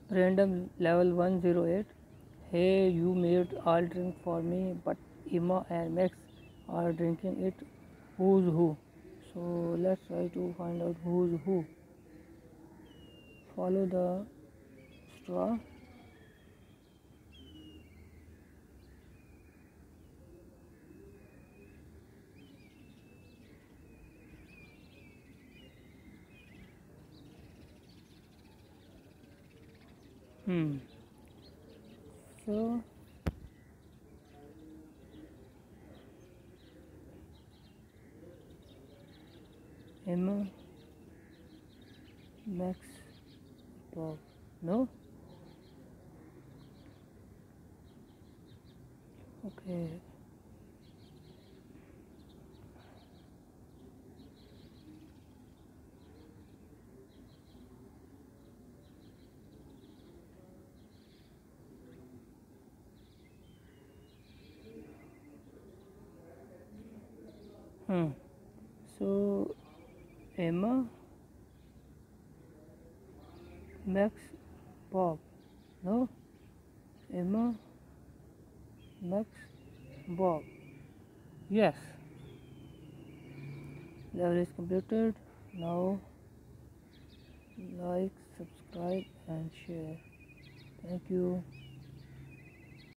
Braindom level 108. Hey, you made all drink for me, but Emma and Max are drinking it. Who's who? So let's try to find out who's who. Follow the straw. Hmm. So Emma, Max, Bob. No? Okay. Hmm. So Emma, Max, Bob. No? Emma, Max, Bob. Yes. Level is completed. Now like, subscribe and share. Thank you.